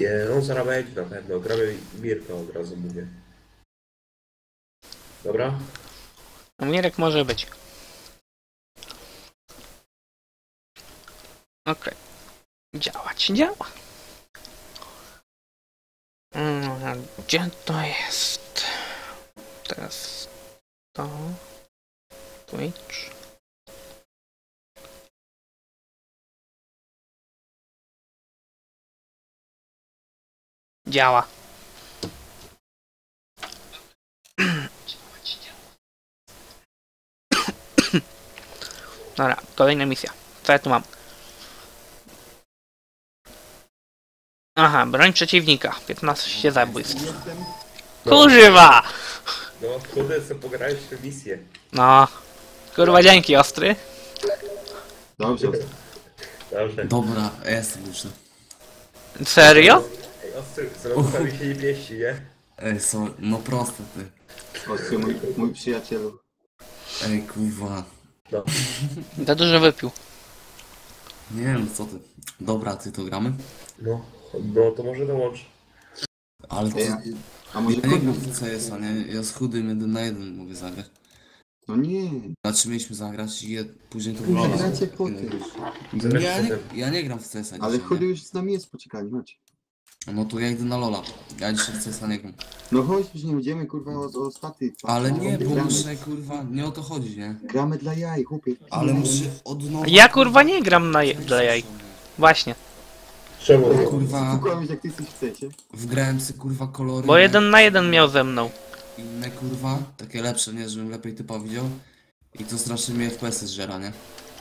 Nie, on zaraz będzie na pewno. Gramy Mirka od razu mówię. Dobra? No Mirek może być. Okej. Działać, działa. Gdzie to jest? Teraz to. Twitch. Działa. Dobra, kolejna misja. Co ja tu mam? Aha, broń przeciwnika. 15 zabójstw. Jestem. Kurwa! No, kurde, co pograłeś w misję. No. Kurwa, dzięki, ostry. Dobrze. Dobrze. Dobra, ja jestem już. Serio? Ej, ostry, samochodami się nie pieści, nie? Ej, no proste ty. Ostry, mój przyjacielu. Ej, kurwa. No. Za dużo wypił. Nie no, co ty. Dobra, ty to gramy? No, no to może dołącz. Ale ty... A może Ja nie gram koniec? w CS-a, nie? Ja z chudym 1 na 1 mogę zagrać. No nie. Znaczy mieliśmy zagrać i później to Kurwa, było. gracie potem. Ja nie gram w CS-a Ale dzisiaj, chudy nie? już z nami jest, poczekali, chodź. No to ja idę na Lola. Ja dzisiaj w CS-a nie gram. No chodź, już nie będziemy kurwa o staty. Ale nie, bo gramy, muszę kurwa, nie o to chodzi, nie? gramy dla jaj, chłopie. Ale muszę od nowa... Ja kurwa nie gram dla jaj. Właśnie. Czemu nie? Kurwa, Kłamiesz jak ty coś chcecie. wgrałem sobie kurwa kolory. Bo 1 na 1 miał ze mną. Inne kurwa, takie lepsze, nie? Żebym lepiej typa widział. I to strasznie mnie FPS-y zżera, nie?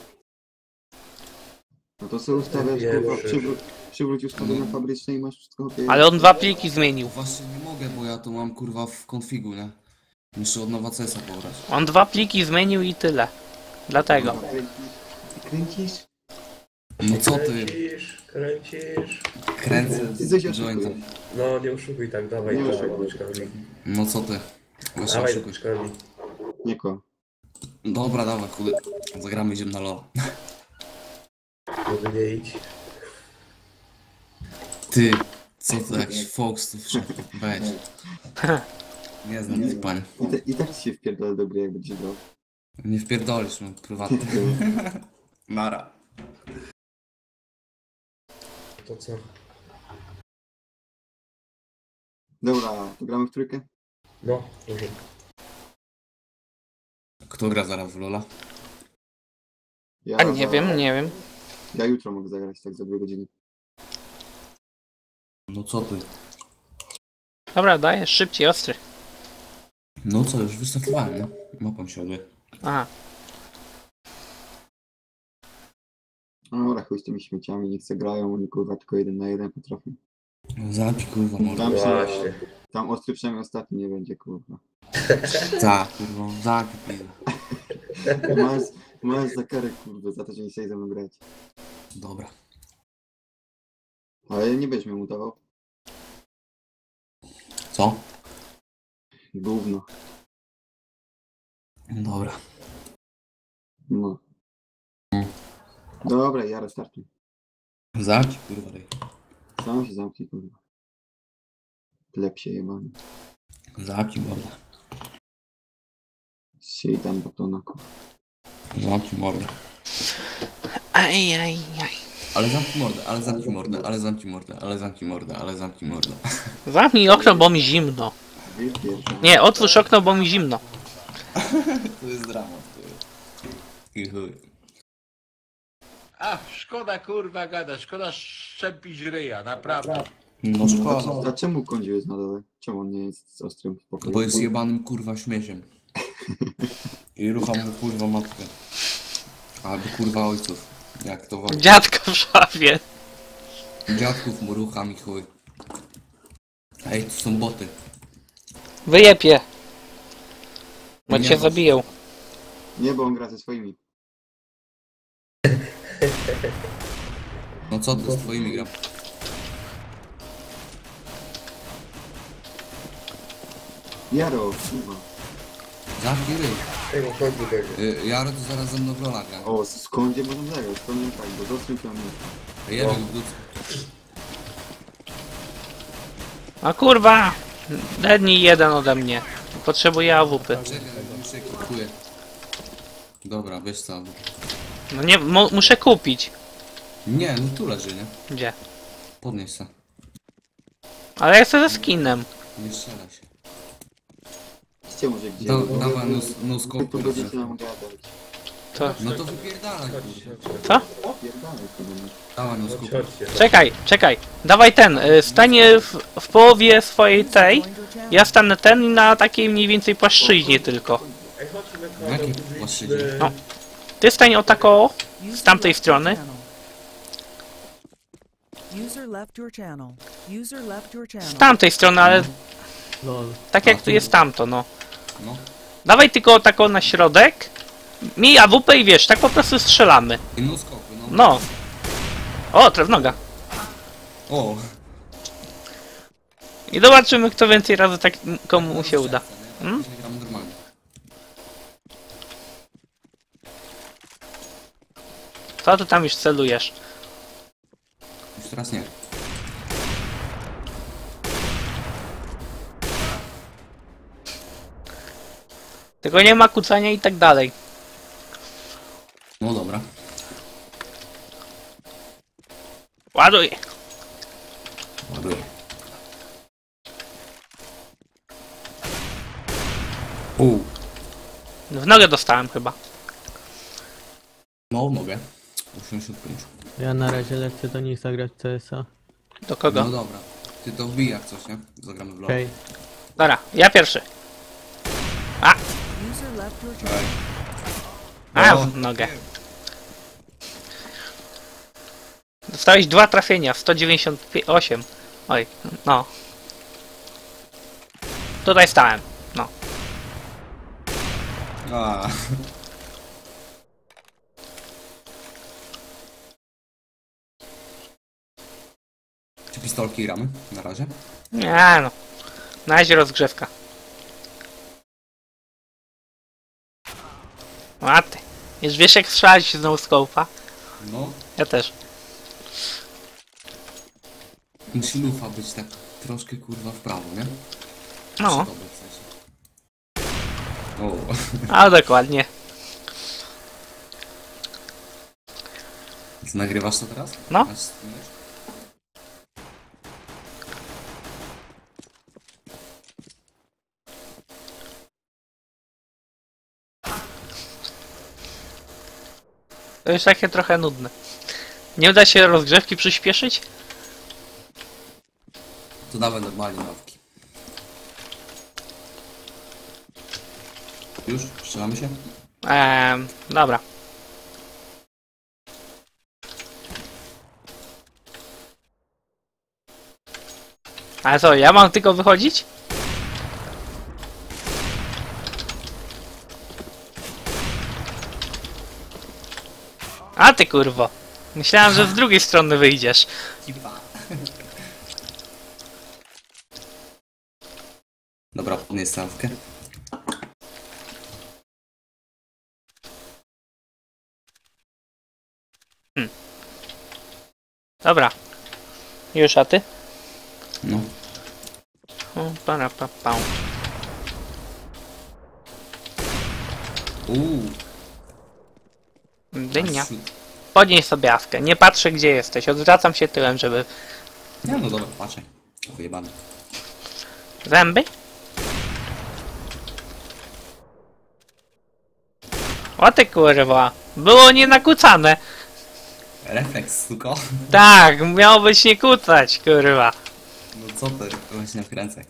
No to sobie ustawiasz Nie, kurwa, proszę. przywróć ustawienia fabryczne i masz wszystko chłopie. Ale on 2 pliki zmienił. Właśnie nie mogę, bo ja to mam kurwa w konfigu, nie? Muszę od nowa CS-a pobrać. On 2 pliki zmienił i tyle. Dlatego. Kręcisz? No co ty? Kręcisz. Kręcę Ty coś jointa. oszukujesz. No, nie oszukuj tak, dawaj, Nie dawaj oszukuj. łyczkami. No co ty? Właśnie Dawaj oszukuj. łyczkami. Nie kłam. Dobra, dawaj, chudy. Zagramy, idziemy na LoL. Żeby nie idź. Ty, co to jakiś Fox tu wszedł? Weź. Nie znam tych pań. I tak ci się wpierdolę do gry jak będziesz grał. Nie wpierdolisz mu prywatnie. Nara. To co? Dobra, to gramy w trójkę? No, może. Kto gra zaraz w LoLa? Ja, A nie wiem, nie wiem. Ja jutro mogę zagrać tak za 2 godziny. No co ty? Dobra, dajesz szybciej, ostry. No co, już wystartowałem, nie? Mapą siodły. Aha. No dobra, chuj z tymi śmieciami, niech se grają, oni kurwa tylko 1 na 1 potrafią. Zapi kurwa może. Tam się, Właśnie. tam ostry przynajmniej ostatni nie będzie kurwa. Tak, kurwa, zapi pizda. Masz za karę kurwa, za to, że nie chcieli ze mną grać. Dobra. Ale nie będziesz mnie mutował. Co? Gówno. Dobra. No. Dobra, ja restartuj. Zapi kurwa rej. Sam się zamknij kurwa. Klep się jebany. Zapi morda. Siej tam batona kurwa. Zapi morda. Aj. Ale zamknij mordę, ale zamknij mordę, ale zamknij mordę, ale zamknij mordę, ale zamknij mordę. Zamknij okno, bo mi zimno. Wypierdam. Nie, otwórz okno, bo mi zimno. To jest dramat, I chuj. A, szkoda kurwa gada, szkoda szczepić ryja, naprawdę. No szkoda. A czemu kądziu jest na dole? Czemu on nie jest z ostrym w pokoju? Bo jest jebanym kurwa śmieciem. I rucham mu kurwa matkę. Albo kurwa ojców. Jak to wam. Dziadka w szafie. Dziadków mu rucham i chuj. Ej, to są boty. Wyjepie. Bo Nie cię ma. zabiją. Nie, bo on gra ze swoimi. No co ty z twoimi gram? Jaro, kurwa. Zamknij ryj. Ej, bo chodzi tego. Jaro to zaraz ze mną w rola gra. O, skąd nie możemy zagrać? To nie tak, bo z ostrym to nie. Jaro, A kurwa! Dednij jeden ode mnie. Potrzebuję AWP. Czekaj, już się kupuję. Dobra, wiesz co? No nie, muszę kupić. Nie, no tu leży, nie? Gdzie? Podnieś se. Ale ja chcę ze skinem. Nie strzelaj się. Widzicie może gdzie? Dawaj, no Wy skop. tu będziecie nam gadać. To... No to wypierdalaj. Co? Pierdalaj to do mnie. Dawaj, no skop. Chodźcie. Czekaj. Dawaj ten. Stań w połowie swojej tej. Ja stanę ten i na takiej mniej więcej płaszczyźnie tylko. Ej, chodźmy Na jakiej na płaszczyźnie? No. Ty stań o tako z tamtej strony. User left your channel. User left your channel. Z tamtej strony, ale Lol. tak jak tu jest tamto, no. No. Dawaj tylko tako na środek. Miej AWP i wiesz, tak po prostu strzelamy. I no skopy, no. No. O, trefnoga. O. I zobaczymy, kto więcej razy tak komu mu się uda. Hmm? Gramy normalnie. Co ty tam już celujesz? Już teraz nie. Tylko nie ma kucania i tak dalej. No dobra. Ładuj. Ładuję. W nogę dostałem chyba. No, mogę. 85. Ja na razie lecę do nich zagrać CS-a. Do kogo? No dobra. Ty to wbij jak coś, nie? Zagramy w LoL. Okej. Dobra, ja pierwszy. User left your channel. A, No. w nogę. Dostałeś 2 trafienia, 198. Oj, no. Tutaj stałem, no. A. Czy pistolki gramy na razie? Nie no. Na razie rozgrzewka. A ty. Już wiesz jak strzelać z no-scope'a? No. Ja też. Musi lufa być tak troszkę kurwa w prawo, nie? No, Dobre w sensie. O. a dokładnie. Nagrywasz to teraz? No. Masz streamujesz? To już takie trochę nudne. Nie uda się rozgrzewki przyspieszyć? To dawaj normalnie nowki. Już? Strzelamy się? Dobra. Ale co, ja mam tylko wychodzić? A ty kurwo. Myślałem, że z drugiej strony wyjdziesz. Dobra, podnieś stawkę. Dobra. Już, a ty? No. O, para, pa, pa. Dynia. Podnieś sobie awkę. Nie patrzę gdzie jesteś. Odwracam się tyłem, żeby... Nie no dobra, patrzę. Wyjebane. Zęby? O ty kurwa. Było nie nakucane. Refleks tylko. Tak, miało być nie kucać, kurwa. No co ty? Właśnie wkręcaj.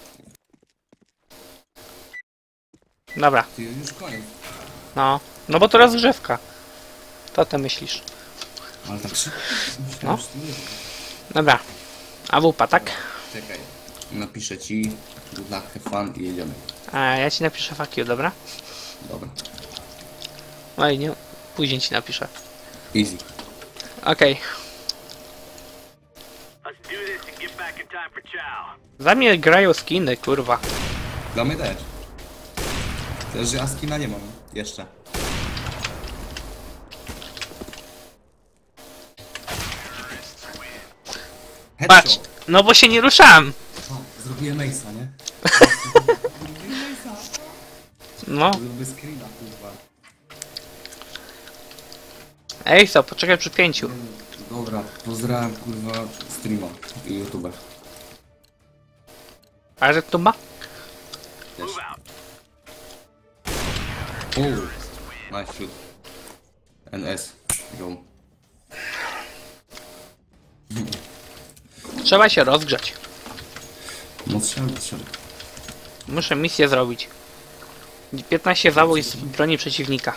Dobra, Ty już koniec. no. No bo to rozgrzewka. Co ty myślisz? Ale tak szybko. No. Myślałem, że to nie będzie. Dobra. AWP, tak? Czekaj. Napiszę ci good luck, have fun i jedziemy. A ja ci napiszę fuck you, dobra? Dobra. Oj, nie. Później ci napiszę. Easy. Okej. Za mnie grają skiny, kurwa. Dla mnie też. Też, że ja skina nie mam. Jeszcze. Patrz, no bo się nie ruszałem. O, Zrobiłem Ace'a, nie? No. Zrobię screena, kurwa. Ej, co, poczekaj przy 5. Dobra, pozdrawiam kurwa streama i YouTube'a. A że tu ma? Też. Uuu, nice shoot. NS, go. Trzeba się rozgrzać. No trzeba. Muszę misję zrobić. 15 zabój z broni przeciwnika.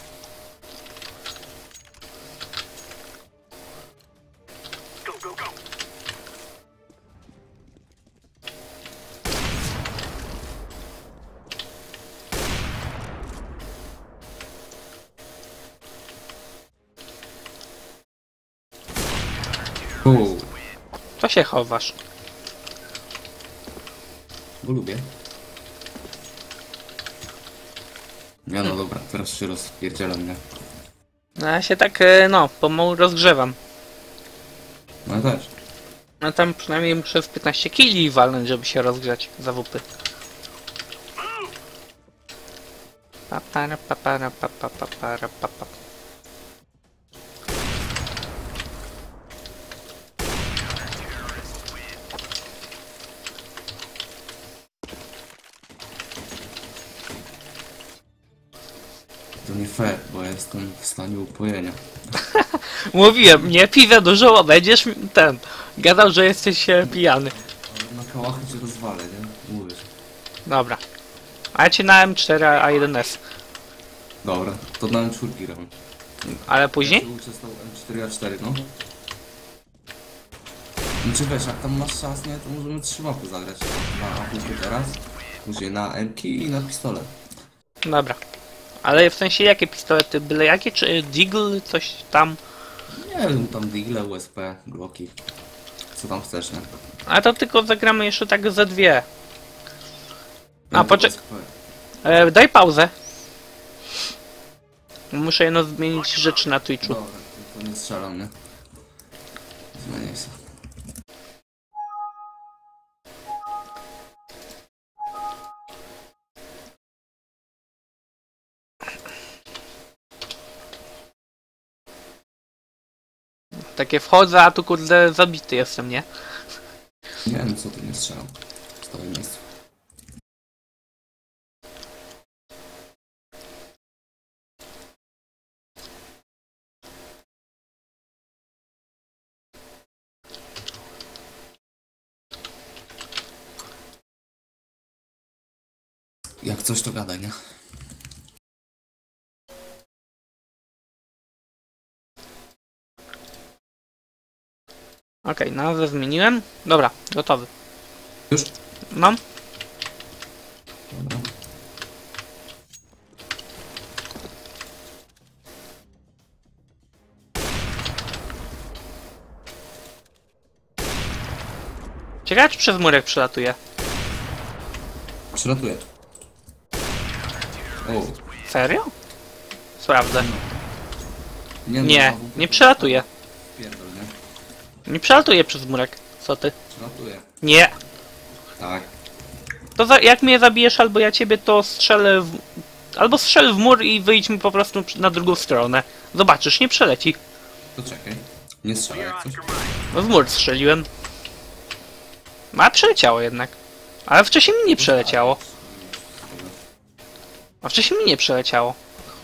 Uuu, To się chowasz. bo lubię. Nie no dobra, teraz się rozpierdzielam, nie? No, ja się tak, no, pomału rozgrzewam. No ja też. No tam przynajmniej muszę z 15 kili walnąć, żeby się rozgrzać za wupy. Papara, papara, papa, papara, papa. To nie fair, bo ja jestem w stanie upojenia. Mówiłem, nie pij za dużo, bo będziesz gadał, że jesteś pijany. Ale na kałachy cię rozwalę, nie? Mówisz. Dobra. A ja ci na M4 A1S. Dobra, to na M4 gram. Ale później? Ja się uczę z tą M4A4, no. Znaczy wiesz, jak tam masz czas, nie, to możemy 3 mapy zagrać. Na apulkę teraz, później na M-ki i na pistolet. Dobra. Ale w sensie jakie pistolety? Byle jakie? Czy Deagle? Coś tam? Nie wiem, tam Digle, USP, Glocki. Co tam chcesz, nie? A to tylko zagramy jeszcze tak ze dwie. A, No, poczekaj. USP. Daj pauzę. Muszę jedno zmienić rzeczy na Twitchu. Dobra, to nie strzelam, nie? Zmienię się. Takie wchodzę, a tu kurde zabity jestem, nie? Nie wiem, co tu nie strzelam. Stoję w miejscu. Jak coś to gadaj, nie? Okej, nazwę zmieniłem. Dobra, gotowy. Już? Mam? Dobra. Ciekawe czy przez murek przelatuje. Przylatuję. O. Serio? Sprawdzę. Nie, Nie, no, nie przelatuje. Pierdol, nie? Nie przelatuje przez murek. Co ty? Przylatuję. Nie. Tak. To jak mnie zabijesz albo ja ciebie, to strzelę w... Albo strzel w mur i wyjdź mi po prostu na drugą stronę. Zobaczysz, nie przeleci. To czekaj. Nie strzelaj jak coś. W mur strzeliłem. A przeleciało jednak. Ale wcześniej mi nie przeleciało. A wcześniej mi nie przeleciało.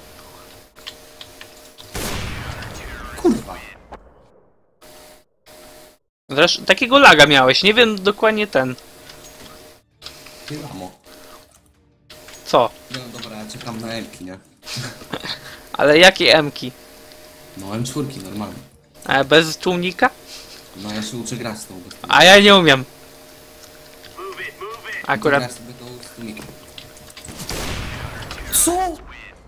Kurwa. Zresztą takiego laga miałeś, nie wiem dokładnie ten. Tyramo. Co? No dobra, ja czekam na M-ki, nie? Ale jakie M-ki? No M4 normalnie. Bez tłumnika? No ja się uczę grać z tą. A ja nie umiem. Akurat. Ja sobie to z tłumikiem. Co?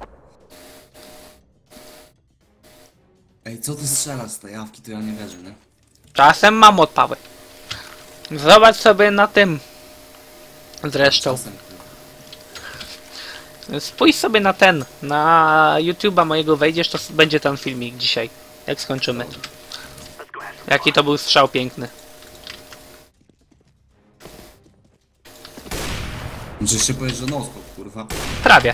Ej, co ty strzelasz z tej jawki, to ja nie wierzę, nie? Czasem mam odpały. Zobacz sobie na tym. Zresztą. Czasem, kurwa. Spójrz sobie na ten. Na YouTube'a mojego wejdziesz, to będzie ten filmik dzisiaj. Jak skończymy. Jaki to był strzał piękny. Że jeszcze powiesz, że noskop, kurwa. Prawie.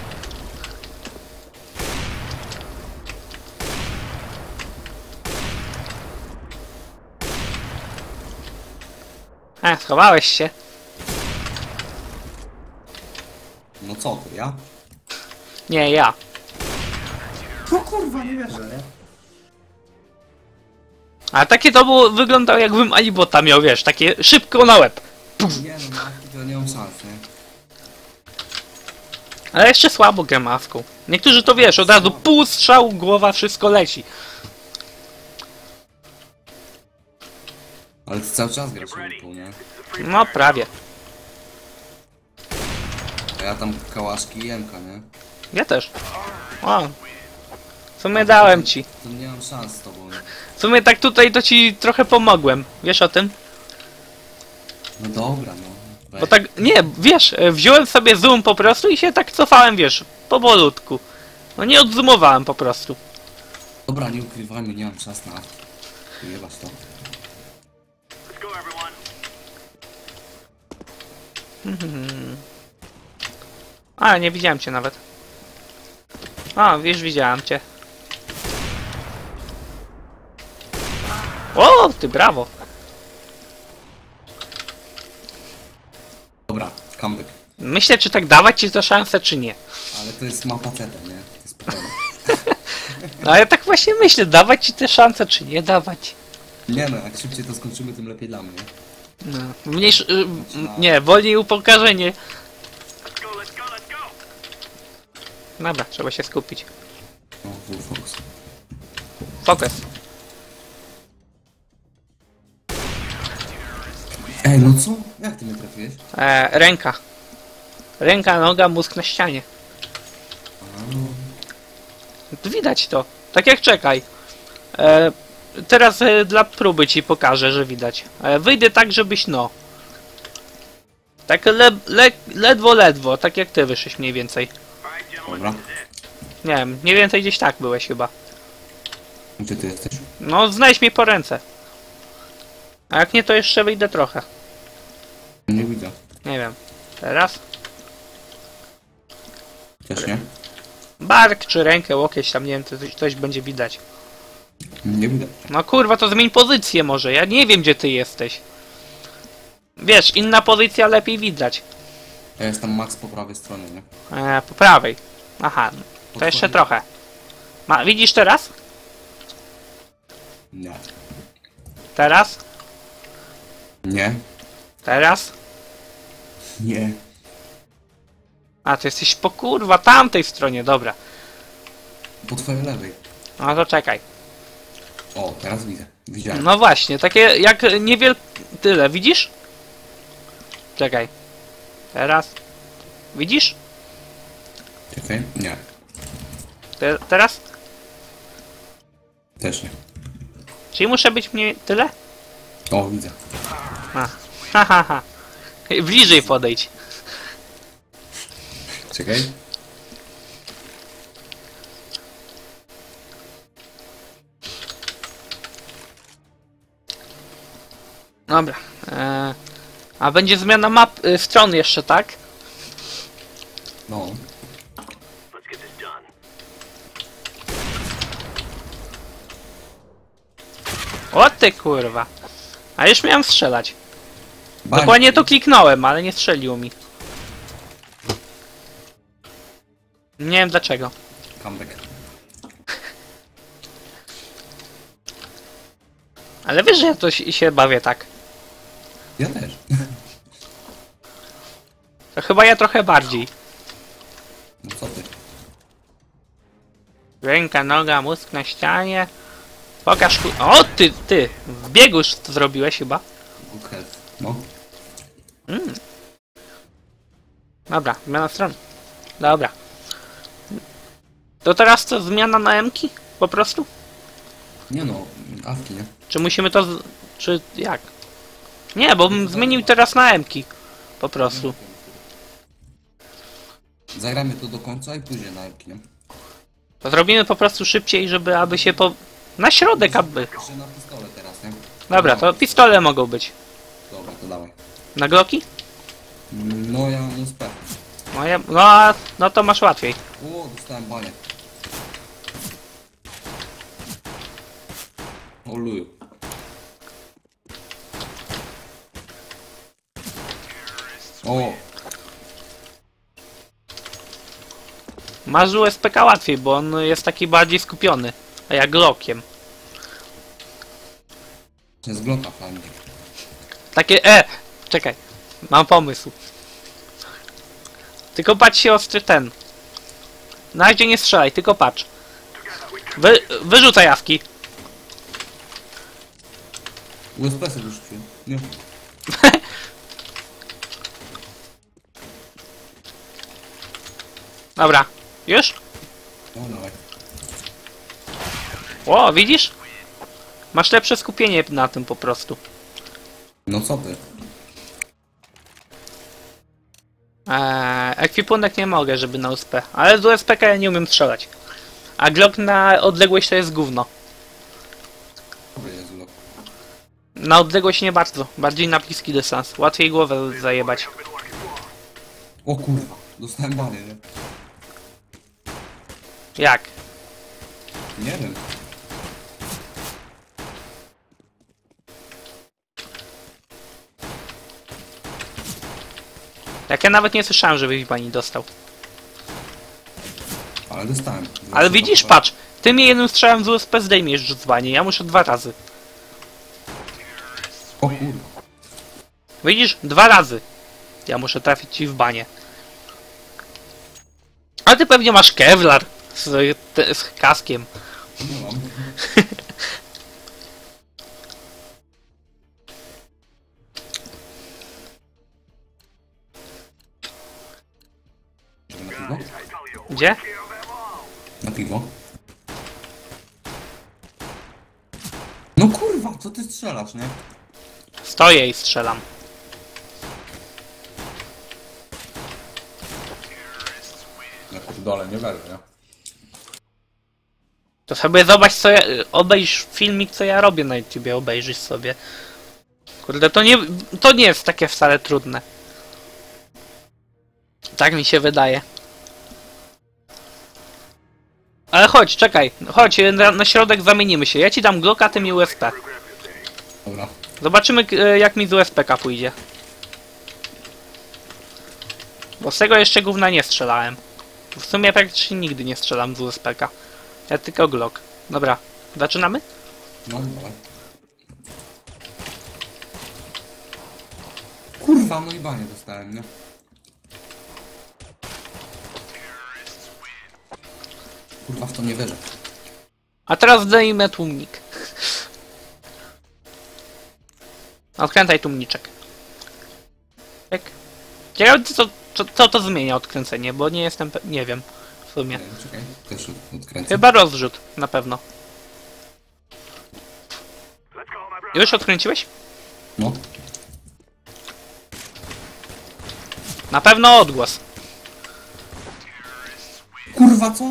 Schowałeś się. No co to, ja? Nie, ja. No kurwa, nie wierzę, nie? A takie to było, wyglądało jakbym Alibota miał, wiesz, takie szybko na łeb. Nie no, na to nie mam szans, nie? Ale jeszcze słabo grę maską. Niektórzy to wiesz, od razu pół strzału, głowa, wszystko leci. Ale ty cały czas grasz lupą, nie? No prawie. A ja tam kałaszki i jemka, nie? Ja też. O. W sumie dałem ci. To nie mam szans z tobą, nie? W sumie tak tutaj to ci trochę pomogłem. Wiesz o tym? No dobra, no. Bo tak, nie, wiesz, wziąłem sobie zoom po prostu i się tak cofałem, wiesz, powolutku. No nie odzoomowałem po prostu. Dobra, nie ukrywajmy, nie mam czas na... Jebać to. A, nie widziałem cię nawet. A, wiesz, widziałem cię. O, ty brawo. Dobra, comeback. Myślę, czy tak dawać ci tę szansę, czy nie. Ale to jest mapa CT, nie? To jest spokojne. No, ale tak właśnie myślę, dawać ci tę szansę, czy nie dawać. Nie no, jak szybciej to skończymy, tym lepiej dla mnie. No, mniejszy... nie, wolniej upokarzenie. Dobra, trzeba się skupić. No, full focus. Fokus. Ej, no co? Jak ty mnie trafiłeś? Ręka. Ręka, noga, mózg na ścianie. Widać to. Tak jak czekaj. Teraz dla próby ci pokażę, że widać. Wyjdę tak, żebyś no. Tak ledwo, tak jak ty wyszłeś mniej więcej. Dobra. Nie wiem, mniej więcej gdzieś tak byłeś chyba. Gdzie ty jesteś? No, znajdź mnie po ręce. A jak nie, to jeszcze wyjdę trochę. Nie widzę. Nie wiem. Teraz? Też nie? Bark czy rękę, łokieć tam, nie wiem, to coś będzie widać. Nie widzę. No kurwa, to zmień pozycję może, ja nie wiem gdzie ty jesteś. Wiesz, inna pozycja lepiej widać. Ja jestem max po prawej stronie, nie? Po prawej. Aha, to Po jeszcze twojej. trochę. Widzisz teraz? Nie. Teraz? Nie. Teraz? Nie. A, ty jesteś po kurwa tamtej stronie, dobra. Po twojej lewej. No to czekaj. O, teraz widzę. Widziałem. No właśnie, takie jak tyle, widzisz? Czekaj. Teraz? Widzisz? Czekaj. Nie. Teraz? Też nie. Czyli muszę być mniej tyle? O, widzę. Ha. Bliżej podejdź. Czekaj. Dobra. A będzie zmiana map, stron jeszcze, tak? No. O ty kurwa. A już miałem strzelać. Bang. Dokładnie to kliknąłem, ale nie strzeliło mi. Nie wiem dlaczego. Comeback. Ale wiesz, że ja to się bawię tak. Ja też. To chyba ja trochę bardziej. No co ty? Ręka, noga, mózg na ścianie. Pokaż O ty! W biegu już to zrobiłeś chyba. Good health. No. Dobra, zmiana stron. Dobra. To teraz co, zmiana na M-ki? Po prostu? Nie no, awki, nie? Czy musimy to czy jak? Nie, bo bym zmienił teraz na M-ki. Po prostu. Zagramy to do końca i później na epki, nie? To zrobimy po prostu szybciej, żeby aby się na środek aby. Jeszcze na pistole teraz, nie? Dobra, to pistole mogą być. Dobra, to dawaj. Na gloki? No ja mam sprawę. No, no to masz łatwiej. O, dostałem banie. O luju. O, Masz USPK łatwiej, bo on jest taki bardziej skupiony. A ja Glockiem. z Glocka fajnie. Takie, czekaj. Mam pomysł. Tylko patrz się ostry ten. Na razie nie strzelaj, tylko patrz. Wyrzucaj jawki. USP sobie wyrzuciłem. Nie. Dobra. Już? No dawaj. O, widzisz? Masz lepsze skupienie na tym po prostu. No co ty? Ekwipunek nie mogę, żeby na USP. Ale z USPK ja nie umiem strzelać. A Glock na odległość to jest gówno. Dobry jest Glock. Na odległość nie bardzo. Bardziej na bliski dystans. Łatwiej głowę zajebać. O kurwa, dostałem banie, nie? Jak? Nie wiem. Jak ja nawet nie słyszałem, żebyś pani dostał. Ale dostałem. Ale widzisz, patrz. Ty mnie jednym strzałem z USP zdejmiesz dzwanie. Ja muszę 2 razy. O kurwa. Widzisz? 2 razy. Ja muszę trafić ci w banie. A ty pewnie masz Kevlar z kaskiem. Nie mam. Idziemy na piwo? Gdzie? Na piwo? No kurwa, co ty strzelasz, nie? Stoję i strzelam. Ja pierdolę, nie wierzę, nie? To sobie zobacz co ja... Obejrz filmik co ja robię na YouTubie, obejrzysz sobie. Kurde, to nie jest takie wcale trudne. Tak mi się wydaje. Ale chodź, czekaj. Chodź, na środek zamienimy się. Ja ci dam Glocka, ty mi USP. Dobra. Zobaczymy jak mi z USPK pójdzie. Bo z tego jeszcze gówna nie strzelałem. W sumie praktycznie nigdy nie strzelam z USPK. Ja tylko Glock. Dobra, zaczynamy? No dawaj. Kurwa, no i banie dostałem, nie? Kurwa, w to nie wierzę. A teraz zdejmę tłumnik. Odkręcaj tłumniczek. Tak. Ciekawe co to zmienia odkręcenie, bo nie jestem nie wiem. W sumie. Czekaj, też odkręcę. Chyba rozrzut, na pewno. Już odkręciłeś? No. Na pewno odgłos. Kurwa, co?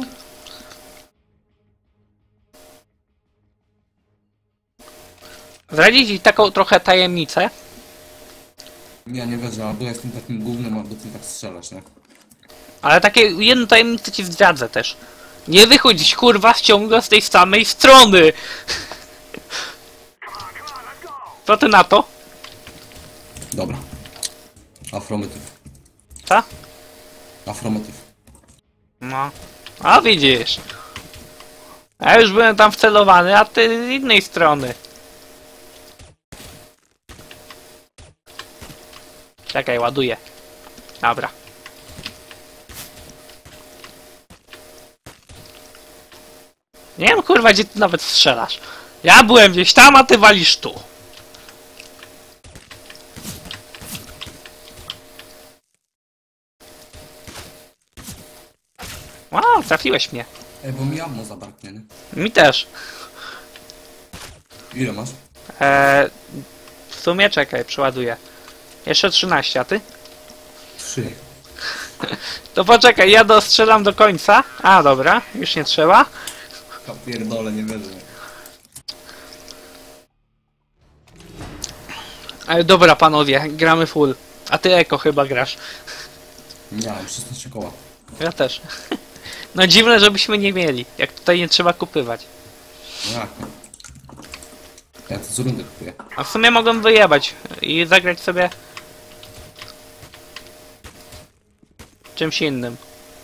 Zdradzić ci taką trochę tajemnicę. Ja nie wierzę, albo jestem takim gównem, albo ty tak strzelasz, nie? Ale takie jedną tajemnicę ci zdradzę też. Nie wychodź kurwa ściąga z tej samej strony! Co ty na to? Dobra. Afromotyw. Co? Afromotyw. No. A widzisz. Ja już byłem tam wcelowany, a ty z innej strony. Czekaj, ładuję. Dobra. Nie wiem kurwa gdzie ty nawet strzelasz. Ja byłem gdzieś tam, a ty walisz tu. Wow, trafiłeś mnie. Ej, bo mi ammo zabraknie, nie? Mi też. Ile masz? W sumie czekaj, przeładuję. Jeszcze 13, a ty? 3. To poczekaj, ja dostrzelam do końca. A, dobra, już nie trzeba. Ja pierdolę, nie wierzę. Dobra panowie, gramy full. A ty eko chyba grasz. Miałem 16 koła. Ja też. No dziwne, żebyśmy nie mieli. Jak tutaj nie trzeba kupywać. No jak? Ja to z rundy kupuję. A w sumie mogłem wyjebać i zagrać sobie czymś innym.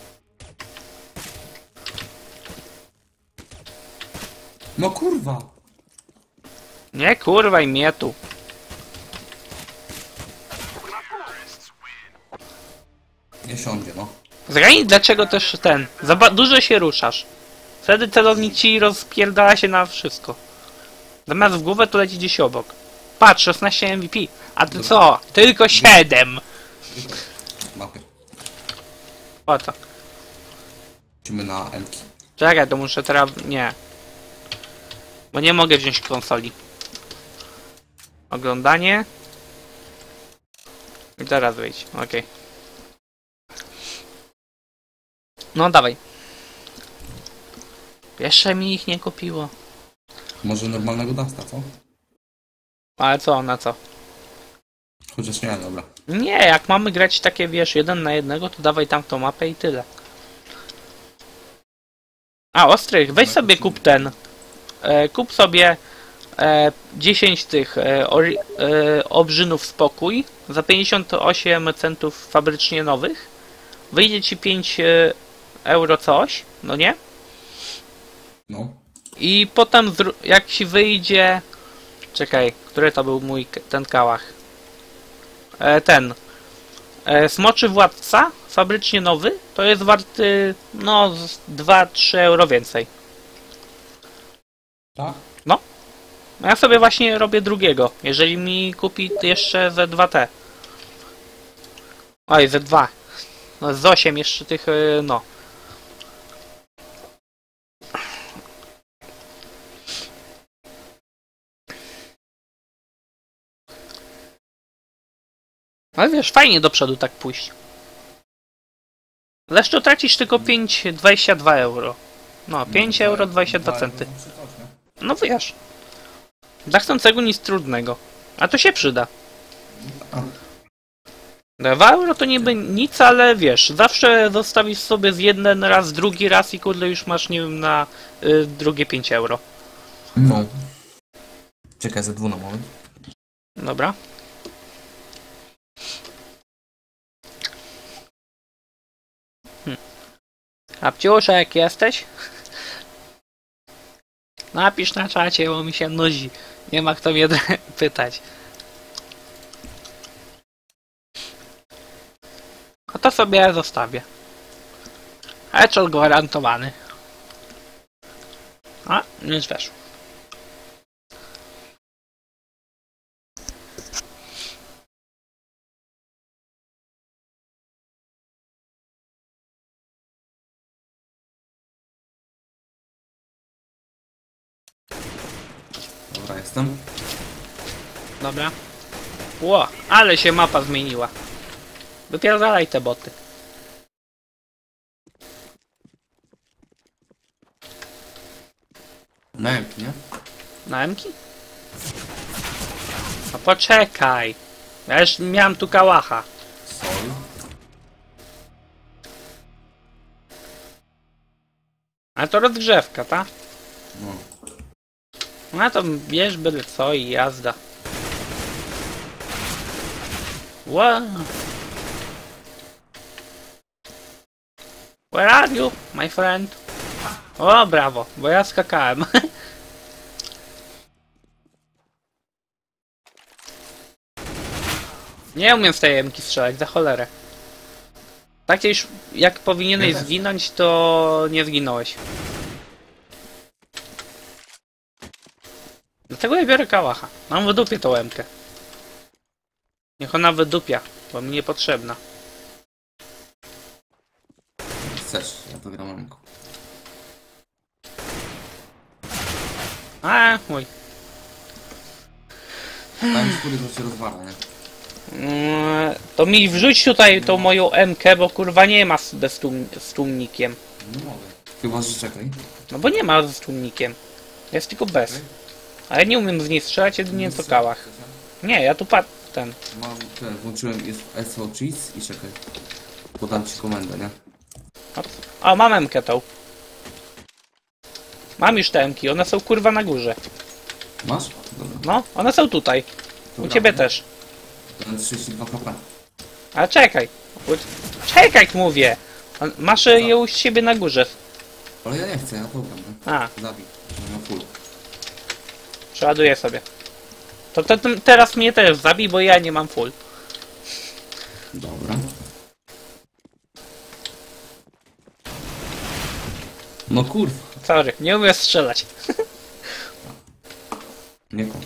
No kurwa! Nie kurwa i mnie tu. Nie siądzie, no. Zgadnij dlaczego też ten. Dużo się ruszasz. Wtedy celownik ci rozpierdala się na wszystko. Zamiast w głowę to leci gdzieś obok. Patrz, 16 MVP. A ty co? Tylko 7. Mapy. O co? Lecimy na Enki. Czekaj, to muszę teraz... Nie. Bo nie mogę wziąć konsoli. Oglądanie. I teraz wyjdź. Okej. No dawaj. Jeszcze mi ich nie kupiło. Może normalnego Dasta, co? Ale co, na co? Chociaż nie, dobra. Nie, jak mamy grać takie, wiesz, 1 na 1, to dawaj tamtą mapę i tyle. A, Ostrych, weź sobie kup ten. Kup sobie 10 tych obrzynów spokój za 58 centów fabrycznie nowych. Wyjdzie ci 5 euro coś, no nie? No. I potem jak ci wyjdzie... Czekaj, który to był mój ten kałach? Smoczy Władca, fabrycznie nowy, to jest warty, no, 2-3 euro więcej. Tak? No. Ja sobie właśnie robię drugiego, jeżeli mi kupi jeszcze Z2T. Oj, Z2. No, z 8 jeszcze tych, no. Ale wiesz, fajnie do przodu tak pójść. Zresztą tracisz tylko 5,22 euro. No, 5 euro 22 centy. No wiesz. Dla chcącego nic trudnego. A to się przyda. 2 euro to niby nic, ale wiesz, zawsze zostawisz sobie z jeden raz, drugi raz i kurde już masz, nie wiem, na drugie 5 euro. No. Czekaj, za 2 na moment. Dobra. Abciuszek, jesteś? Napisz na czacie, bo mi się nudzi. Nie ma kto mnie pytać. A to sobie zostawię. Headshot gwarantowany. A, już weszło. Dobra, jestem. Dobra. Ło, ale się mapa zmieniła. Wypierdalaj te boty. Na Enki, nie? Na M-ki? No poczekaj. Ja już miałem tu kałacha. Sol. Ale to rozgrzewka, ta? No. No to bierz byle co i jazda. Wow. Where are you, my friend? O, brawo, bo ja skakałem. Nie umiem z tej M-ki strzelać, za cholerę. Tak już jak powinieneś zginąć, to nie zginąłeś. Dlatego ja biorę kałacha. Mam w dupie tą M-kę. Niech ona wydupia, bo mi niepotrzebna. Chcesz, ja to gram Enku. Mój. Tam skóry to się rozwala, nie? To mi wrzuć tutaj tą moją M-kę, bo kurwa nie ma z tłumnikiem. Nie mogę. Chyba, że czekaj. No bo nie ma z tłumnikiem. Jest tylko bez. A ja nie umiem z niej strzelać, jedynie co kałach. Nie, ja tu ten. Mam ten, włączyłem, jest SO Cheese i czekaj. Podam ci komendę, nie? O, mam emkę tą. Mam już te emki, one są kurwa na górze. Masz? Dobra. No, one są tutaj. U Dobra, ciebie no. też. To mam 32 kp. Ale czekaj. Czekaj, mówię. Masz je u siebie na górze. Ale ja nie chcę, ja program, nie? A, Zabij. No full. przeładuję sobie. To teraz mnie też zabij, bo ja nie mam full. Dobra. No kurwa. Sorry, nie umiem strzelać. Nie kom.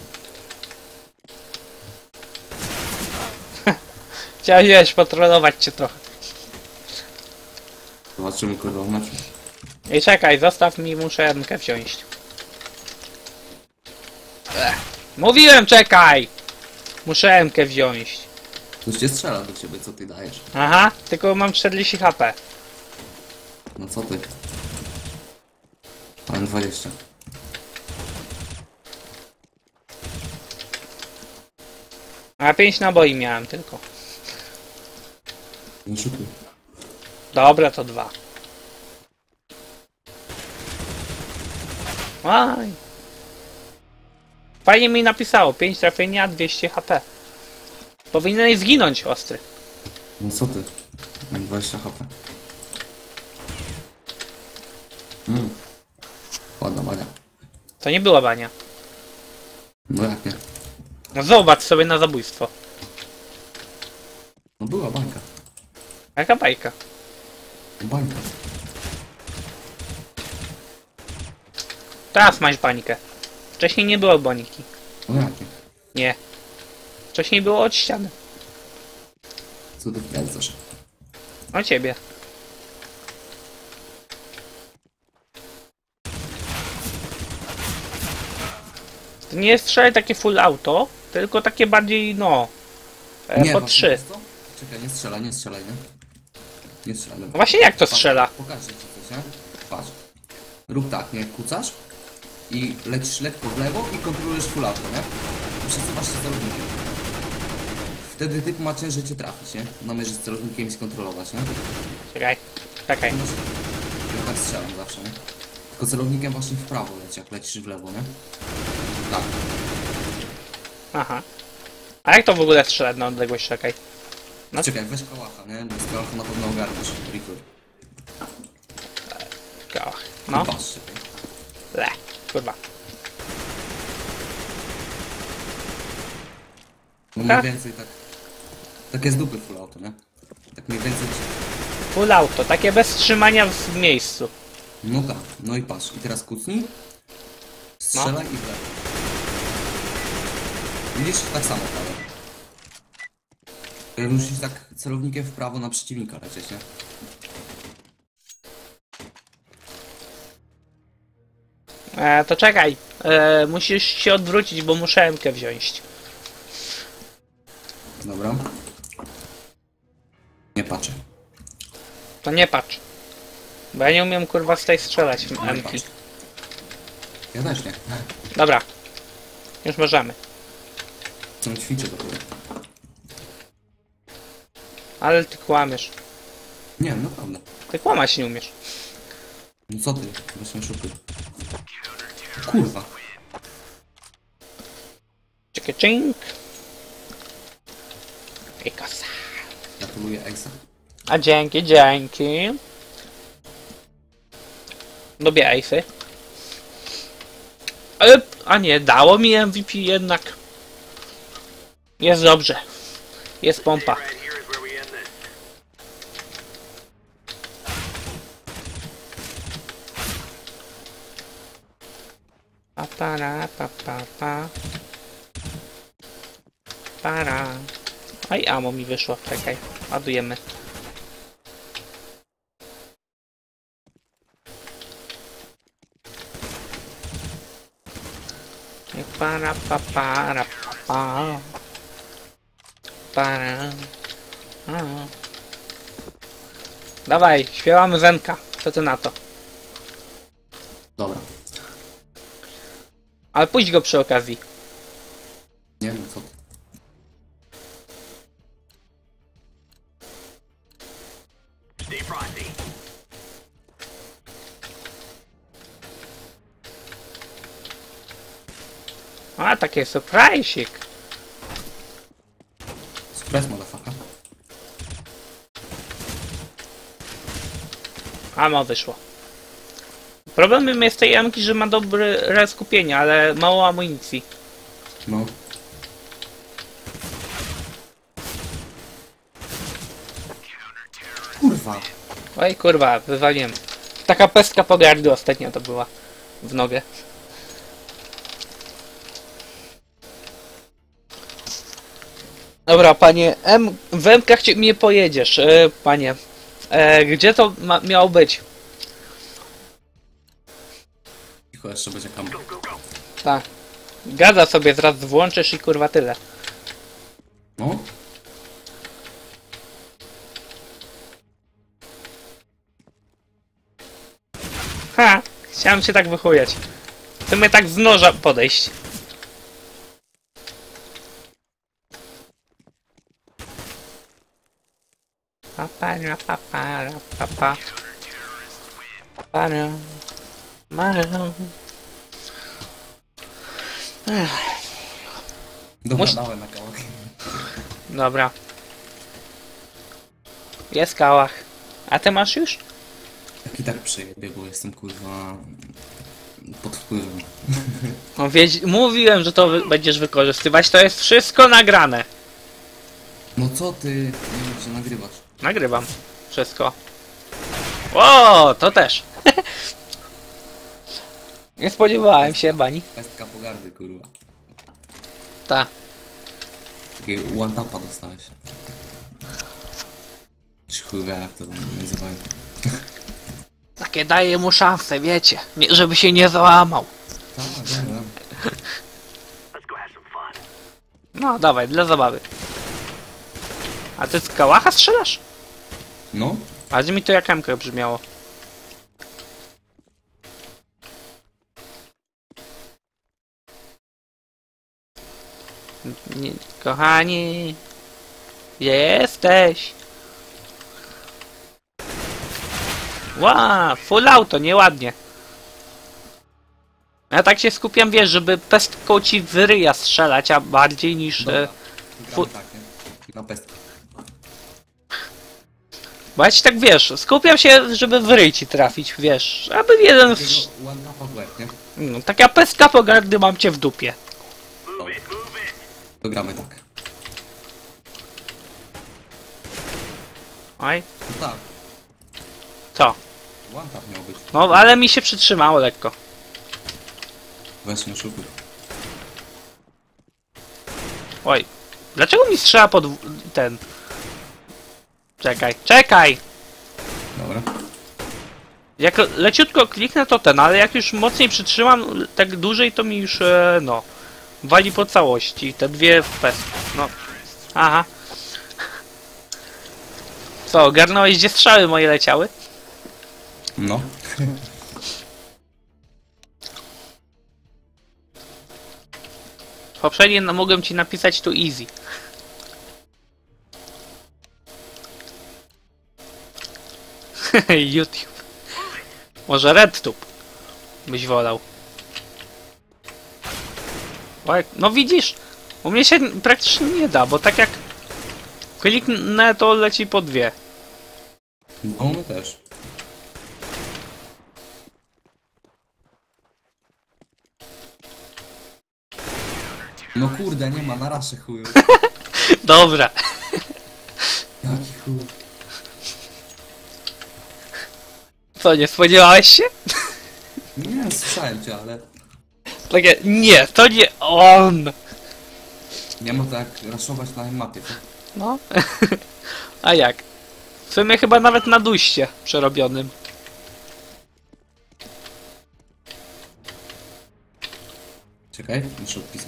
Chciałeś potrolować cię trochę. Zobaczymy kurwa w meczu. Ej, czekaj, zostaw mi, muszę emkę wziąć. Mówiłem, czekaj! Muszę emkę wziąć. Ktoś cię strzela do ciebie, co ty dajesz? Aha, tylko mam 40 HP. No co ty? Mam 20. A 5 naboi miałem tylko. Nie szukuj. Dobra, to 2. Aj. Fajnie mi napisało, 5 trafienia, 200 HP. Powinieneś zginąć, ostry. No co ty? Mam 20 HP. Ładna bania. To nie była bania. No jak nie? No zobacz sobie na zabójstwo. No była bańka. Jaka bajka. Bańka. Teraz masz bańkę. Wcześniej nie było bańki. No jak nie? Nie. Wcześniej było od ściany. Co ty wpędzasz? O ciebie. To nie jest strzelaj takie full auto, tylko takie bardziej, no... po właśnie 3. wiesz co? Czekaj, nie strzelaj, nie? Nie strzelaj. No właśnie jak to strzela? Pokażę ci coś, nie? Patrz. Rób tak, nie? Kucasz i lecisz lekko w lewo i kontrolujesz full auto, nie? I przesuwasz się celownikiem. Wtedy typ ma ciężej cię trafić, nie? Namierzyć celownikiem i skontrolować, nie? Czekaj. Czekaj. Ja tak strzelam zawsze, nie? Tylko celownikiem właśnie w prawo leci, jak lecisz w lewo, nie? Tak. Aha. A jak to w ogóle strzela na odległość? Czekaj. No. Czekaj, weź kałacha, nie? Bo z kałacha na pewno ogarniesz. Record. Kałach. No. Patrz, czekaj. Le. Kurwa. No mniej więcej tak... Takie z dupy full auto, nie? Tak mniej więcej... Full auto. Takie bez trzymania w miejscu. No tak, no i patrz. I teraz kucnij. Strzelaj i w lewo. Widzisz? Tak samo prawo. Musisz tak celownikiem w prawo na przeciwnika lecieć, nie? To czekaj. Musisz się odwrócić, bo muszę emkę wziąć. Dobra. Nie patrzę. To nie patrz. Bo ja nie umiem kurwa z tej strzelać w Nie emki. patrz. Ja też nie. Dobra. Już możemy. Są ćwiczę dopiero. Ale ty kłamiesz. Nie, naprawdę. Ty kłamać nie umiesz. No co ty? Właśnie szukuj. Kurwa. Czekaj, czink. I kosa. Gratuluję Ace'a. A dzięki, dzięki. Lubię Ace'y. Ale, a nie, dało mi MVP jednak. Jest dobrze. Jest pompa. Pa, para, pa, pa, pa. Para. Aj, amo mi wyszło, czekaj. Ładujemy. Para, pa, para, pa, pa. Para. A. Dawaj, śpiewamy Zenka. Co ty na to? Dobra. Ale pójdź go przy okazji. Nie wiem co ty. A, takie surprise'ik. Surprise, motherfucker. Amo wyszło. Problemem jest tej jamki, że ma dobre skupienie, ale mało amunicji. No. Kurwa. Oj kurwa, wywaliłem. Taka pestka pogardy ostatnio to była. W nogę. Dobra, panie w Mkach mnie pojedziesz, panie. Gdzie to miało być? Cicho, jeszcze będzie kam. Tak. Gada sobie, zaraz włączysz i kurwa tyle. No. Ha! Chciałem się tak wychujać. Chcemy tak z noża podejść. Papa, papa, papa. Papa, Mario. Dobra, Muś- dałem na kawałek. Dobra. Jest kałach. A ty masz już? Tak i tak przejebie, bo jestem kurwa pod wpływem. No, mówiłem, że to będziesz wykorzystywać. To jest wszystko nagrane. No co ty? Nie wiem, czy nagrywasz. Nagrywam. Wszystko. O, to też. Nie spodziewałem się, bani. Pestka pogardy, kurwa. Ta. Takiego one-tapa dostałeś. Czy chuj wie, jak to nazywałem. Takie daje mu szansę, wiecie. Nie, żeby się nie załamał. Tak, dobra. No, dawaj, dla zabawy. A ty z kałacha strzelasz? No? A mi to jak MK brzmiało. Nie, kochani, jesteś. Ła, full auto, nieładnie. Ja tak się skupiam, wiesz, żeby pestką ci w ryja strzelać, a bardziej niż... Dobra. fu- Gramy tak, nie? Na pestkę. Bo ja ci tak, wiesz, skupiam się, żeby w ryj ci trafić, wiesz, aby jeden... Takiego one-tapa w łeb, nie? No, taka pestka pogardy, mam cię w dupie. Dobra. To gramy tak. Oj, No tak. co? One-tap miał być. No, ale mi się przytrzymało lekko. Weź nie oszukuj. Oj, dlaczego mi strzela pod ten... Czekaj, czekaj! Dobra. Jak leciutko kliknę to ten, ale jak już mocniej przytrzymam tak dłużej, to mi już, no... Wali po całości, te dwie FPS. No. Aha. Co, ogarnąłeś, gdzie strzały moje leciały? No. Poprzednie no, mogłem ci napisać tu easy. YouTube. Może RedTube byś wolał. Oj, no widzisz, u mnie się praktycznie nie da, bo tak jak kliknę, to leci po dwie. No, my też. No kurde, nie ma, na raszy chuju. Dobra. Jaki chuj. Co, nie spodziewałeś się? Nie, słyszałem cię, ale Takie, nie, to nie on. nie ma to jak raszować na mapie, tak? No. A jak? W sumie chyba nawet na duście przerobionym. Czekaj, muszę odpisać.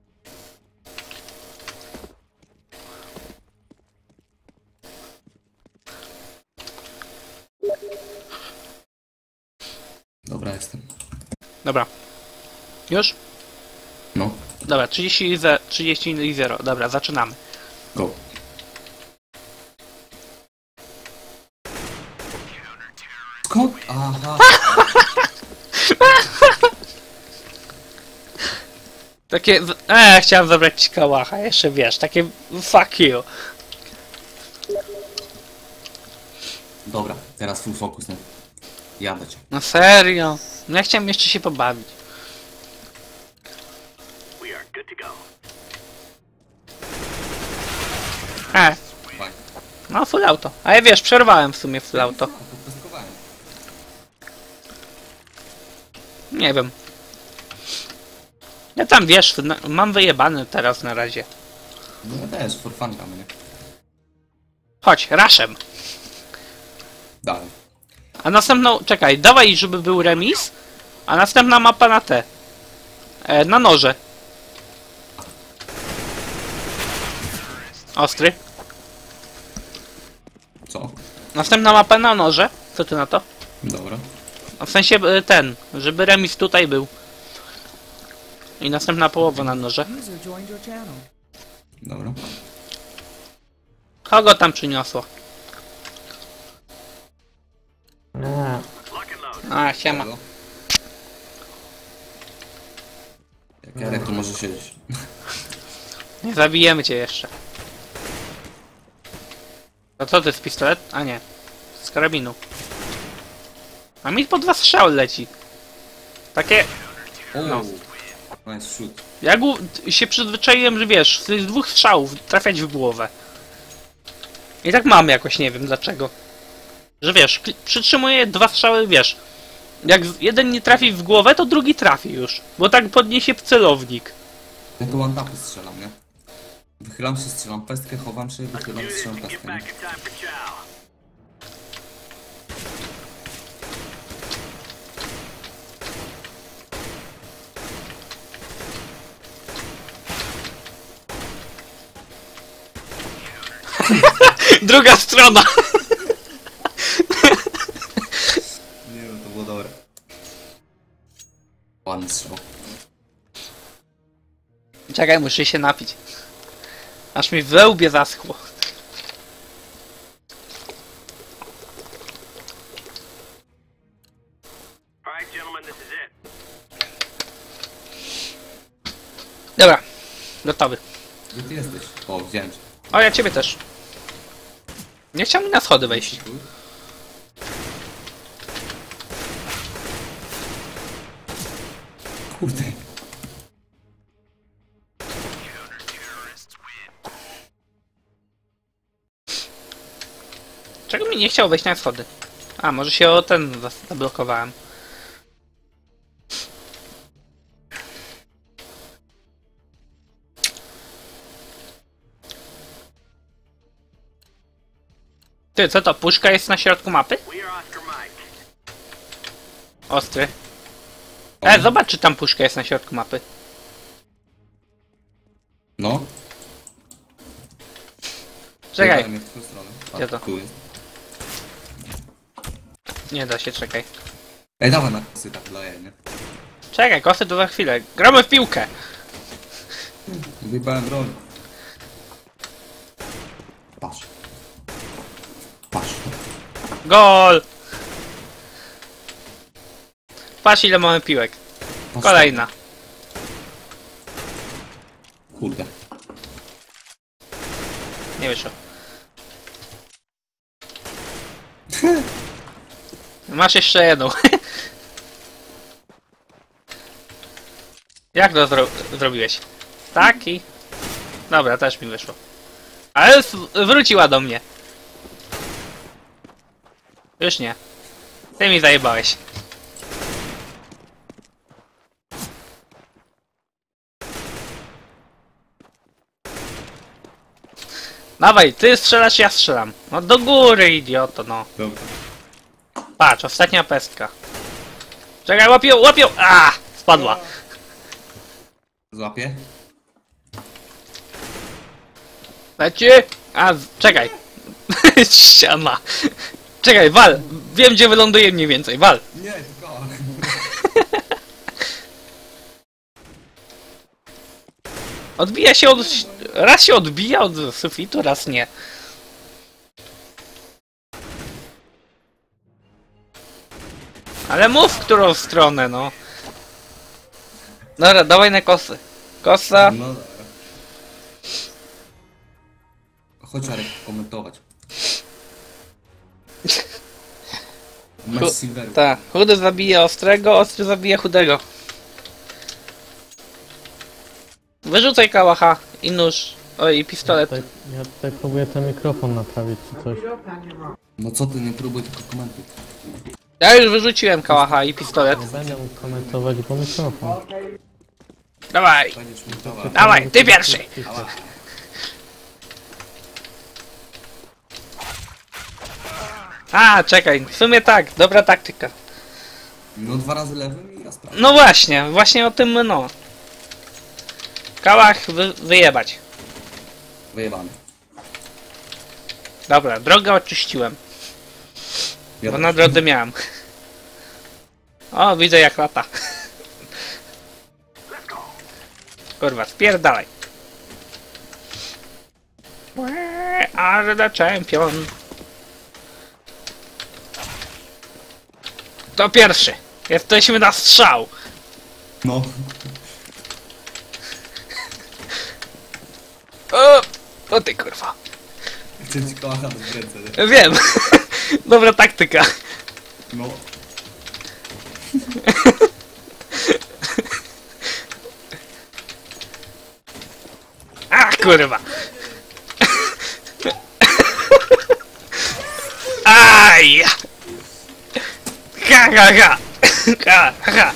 Dobra, jestem. Dobra. Już? No, Dobra, 30 i 0. Dobra, zaczynamy. go. Skąd? Aha. Takie... chciałem zabrać ci kałacha, jeszcze wiesz, takie... Fuck you. Dobra, teraz full focus, nie? Jadę cię. No serio? No ja chciałem jeszcze się pobawić. Fajnie. No full auto. A ja wiesz, przerwałem w sumie full auto. Potestowałem. Nie wiem. Ja tam wiesz, mam wyjebany teraz na razie. No ja też, for fun gramy, nie? Chodź, raszem. Dalej. A następną... Czekaj, dawaj, żeby był remis. A następna mapa na te. Na noże. Ostry. Co? Następna mapa na noże. Co ty na to? Dobra. No w sensie ten, żeby remis tutaj był. I następna połowa na noże. User joined your channel. Dobra. Kogo tam przyniosło? A, siema. Tego. Jak Jarek to może siedzieć. Nie zabijemy cię jeszcze. To co to jest pistolet? A nie. Z karabinu. A mi po 2 strzały leci. Takie... O, No. nice shoot. Ja się przyzwyczaiłem, że wiesz, z tych 2 strzałów trafiać w głowę. I tak mam jakoś, nie wiem dlaczego. Że wiesz, przytrzymuję 2 strzały, wiesz. Jak jeden nie trafi w głowę, to drugi trafi już. Bo tak podniesie celownik. Ja to one-tapy strzelam, nie? Wychylam się, strzelam pestkę, chowam się, wychylam, strzelam pestkę, nie? Druga strona! Nie wiem, to było dobre. Ładny strzał. Czekaj, muszę się napić. Aż mi w łbie zaschło. Dobra, gotowy. Gdzie ty jesteś? O, wziąłem cię. O, ja ciebie też. Nie chciał mi na schody wejść. Kurde. Czego mi nie chciał wejść na schody? A, może się o ten zablokowałem. Ty, co to? Puszka jest na środku mapy? Ostry. Zobacz, czy tam puszka jest na środku mapy. No. Czekaj, Daj mnie w twoją stronę. Gdzie to? Tu jest. nie da się, czekaj. Ej, dawaj na kosy tak dla jej, nie? Czekaj, kosy to za chwilę. Gramy w piłkę! Wyjebałem broń. Patrz. Patrz. Gol! Patrz ile mamy piłek. Patrz. Kolejna. Kurde. Nie wyszło. Masz jeszcze jedną. Jak to zrobiłeś? Tak i... Dobra, też mi wyszło. Ale wróciła do mnie. Już nie. Ty mi zajebałeś. Dawaj, ty strzelasz, ja strzelam. No do góry, idioto, no. Dobra. Patrz, ostatnia pestka. Czekaj, łapią, łapią! A, spadła. Złapię? Leci! A, czekaj. Ściana. Czekaj, wal. Wiem, gdzie wyląduje mniej więcej, wal. Nie, tylko. Odbija się od... Raz się odbija od sufitu, raz nie. Ale mów w którą stronę, no. Dobra, dawaj na kosy. Kosa. No dobra. Chodź Arek komentować. Mecz Silveru. Tak, chudy zabija ostrego, ostry zabija chudego. Wyrzucaj kałacha i nóż. Oj, i pistolet. Ja tutaj próbuję ten mikrofon naprawić czy coś. No co ty, nie próbuj, tylko komentuj. Ja już wyrzuciłem kałacha i pistolet. Nie będę mógł komentować, bo mikrofon. Dawaj, Będziesz montował. dawaj, ty pierwszy. A, czekaj, w sumie tak, dobra taktyka. No 2 razy lewym i raz prawym. No właśnie o tym no. Kałach wyjebać. Wyjebany. Dobra, drogę oczyściłem, Ja bo też. na drodze miałem. O, widzę jak lata. Kurwa, spierdalaj. Are the champion. To pierwszy. Jesteśmy na strzał. No. O ty kurwa. Chcę ci kałacha dać w ręce, nie? Wiem. Dobra taktyka. No. A kurwa. Aj! Ha ha ha! Ha ha!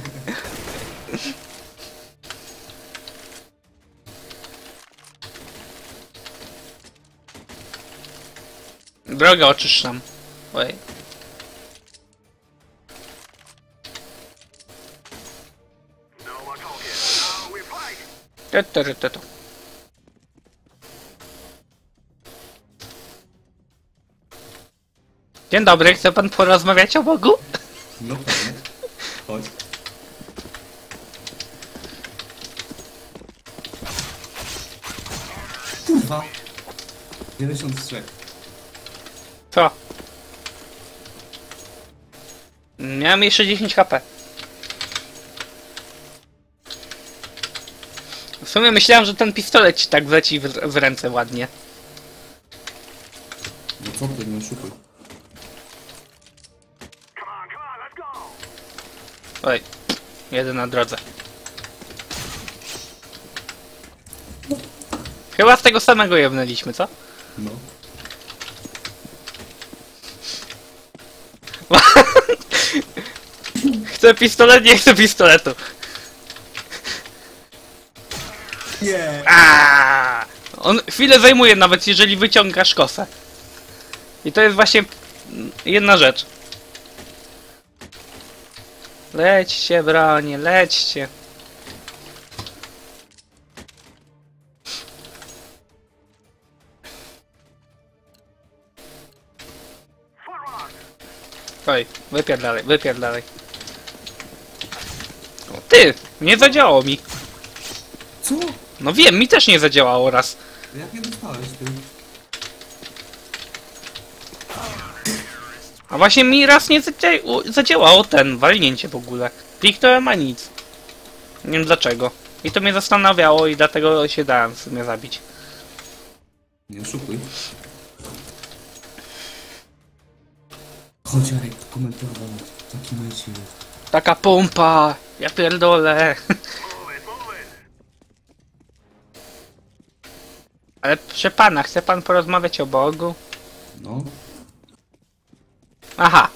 Drogę oczyszczam. Oj. Teteretetu. Dzień dobry, chce pan porozmawiać o Bogu? No pewnie. Chodź. Kurwa. 93. Co? Miałem jeszcze 10 HP. W sumie myślałem, że ten pistolet ci tak wleci w ręce ładnie. No co ty, nie oszukuj. Oj, jeden na drodze. Chyba z tego samego jebnęliśmy, co? No. Chcę pistolet, nie chcę pistoletu. Nie. Aaaa! On chwilę zajmuje nawet, jeżeli wyciągasz kosę. I to jest właśnie jedna rzecz. Lećcie, bronie, lećcie. Oj, wypierdalaj, wypierdalaj. O, ty! Nie zadziałało mi. Co? No wiem, mi też nie zadziałało raz. Jak nie dostałeś ty? A właśnie mi raz nie zadziałało ten walnięcie w ogóle. Kliknąłem, a nic. Nie wiem dlaczego. I to mnie zastanawiało i dlatego się dałem w sumie zabić. Nie oszukuj. Chodź Jarek, komentował. Taki mycie. Taka pompa! Ja pierdolę! Ale proszę pana, chce pan porozmawiać o Bogu? No. Aha!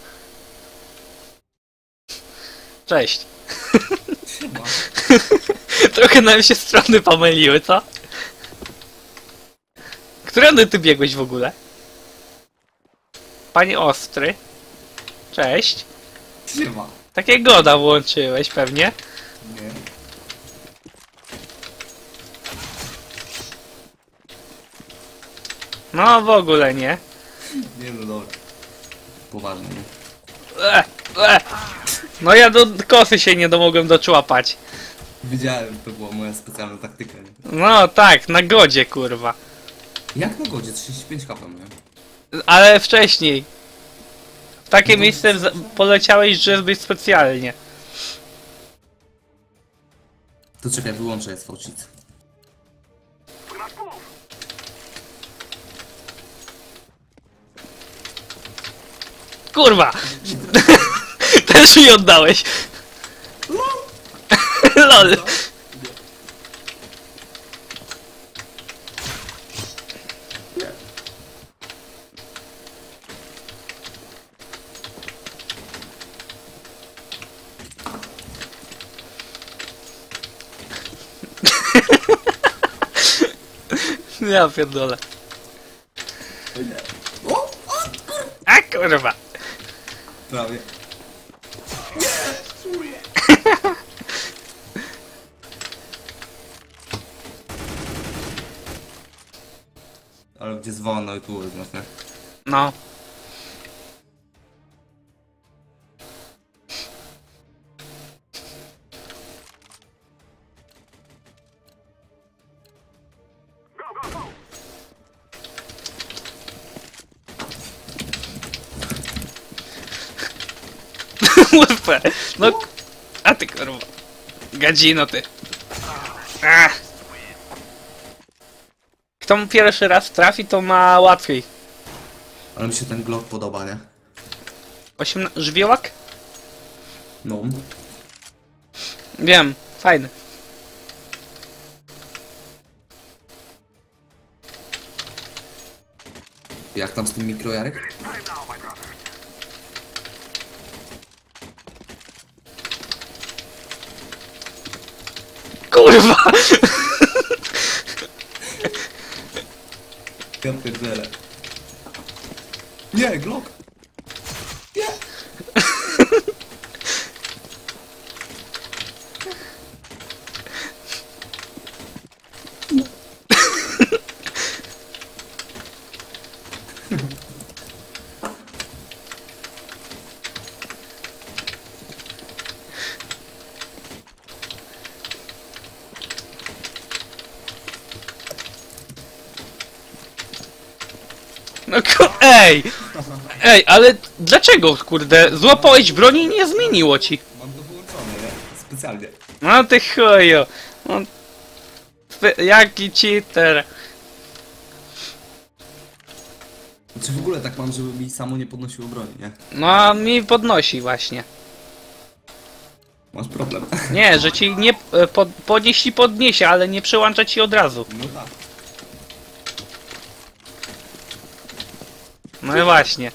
Cześć! Siema. Trochę nam się strony pomyliły, co? Którędy ty biegłeś w ogóle? Panie Ostry? Cześć! Siema. Takie goda włączyłeś pewnie? Nie. No w ogóle nie. Nie no dobra. Poważnie, nie? E, e. No ja do kosy się nie mogłem doczłapać. Wiedziałem, to była moja specjalna taktyka, nie? No tak, na godzie kurwa. Jak na godzie? 35 HP, nie? Ale wcześniej. Takie miejsce poleciałeś, że zbyt specjalnie. To czekaj, wyłączę jest fałszyc. Kurwa! Też mi oddałeś. LOL. Ja pierdolę. A kurwa! Prawie. Ale gdzie zwolno no i tu jest właśnie. No. Łupę. No, a ty kurwa. Gadzino ty. Ach. Kto mu pierwszy raz trafi, to ma łatwiej. Ale mi się ten Glock podoba, nie? 18 żwiełak? No. Wiem, fajny. Jak tam z tym mikrojarek? Kurwa! Ja pierdzielę. Nie, Glock! Nie! No ej! Ej, ale dlaczego, kurde? Złapałeś broni i nie zmieniło ci. Mam to wyłączone, nie? Specjalnie. No ty chuju. No, jaki cheater. Znaczy w ogóle tak mam, żeby mi samo nie podnosiło broni, nie? No a mi podnosi właśnie. Masz problem. Nie, że ci nie podnieść ci podniesie, ale nie przełącza ci od razu. No tak. No i właśnie.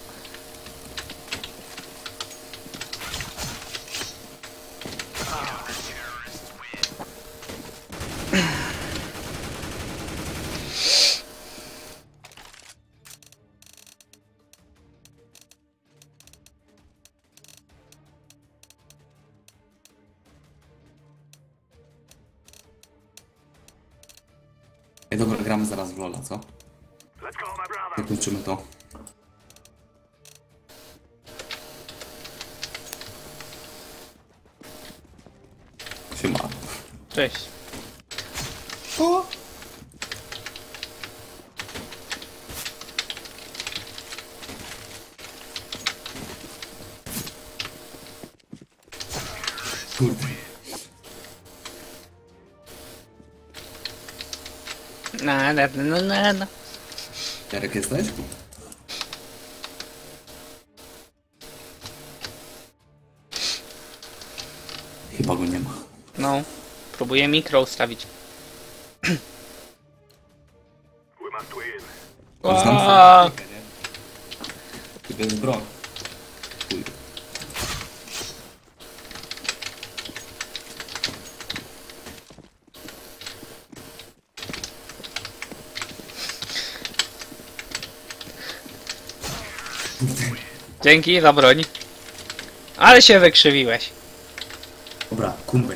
Ej, dobra, gramy zaraz w Lola, co? Zakończymy to. Siema. Cześć. O! Kurde. Na. Jarek jesteś? Chyba go nie ma. No. Próbuję mikro ustawić. On znam Aaaa. twoją technikę, nie? To jest broń. Chuj. Dzięki za broń. Ale się wykrzywiłeś. Dobra, kumbek.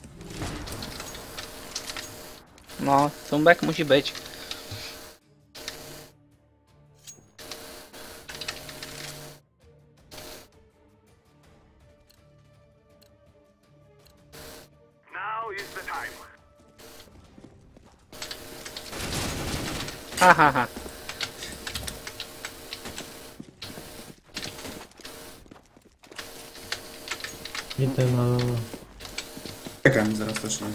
No, cumbek musi być. Ha ha ha. Idę na... Ekran mi zaraz też nie.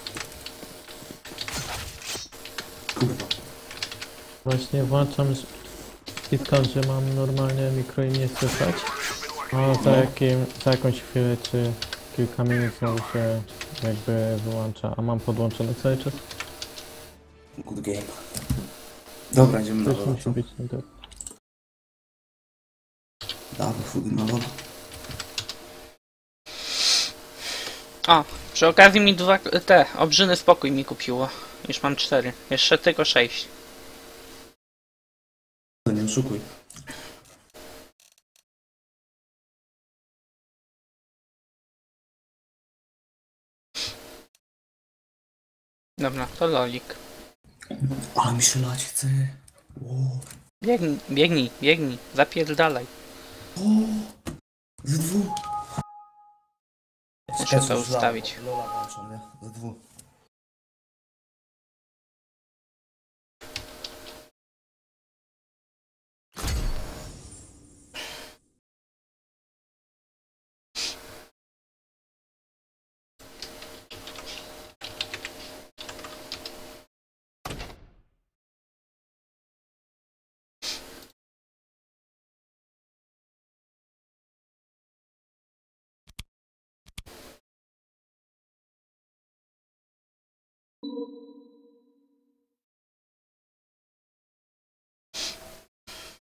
Kurwa. Właśnie włączam Discord, że mam normalnie mikro i nie słychać. A za jakąś chwilę czy kilka minut znowu się jakby wyłącza. A mam podłączony cały czas? Good game. Dobra, idziemy na Coś loda. musi być nie tak. Dawaj, chudy na loda. O, przy okazji mi te obrzyny spokój mi kupiło. Już mam 4. Jeszcze tylko 6. To nie oszukuj. Dobra, to lolik. Ale mi się lać chce. Wow. Biegnij, biegnij, biegnij. Zapierdalaj. O, ze dwóch. Muszę to ustawić. Lola włączam, nie? Ze dwóch.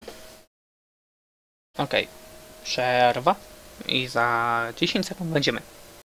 Okej. Przerwa. I za 10 sekund będziemy.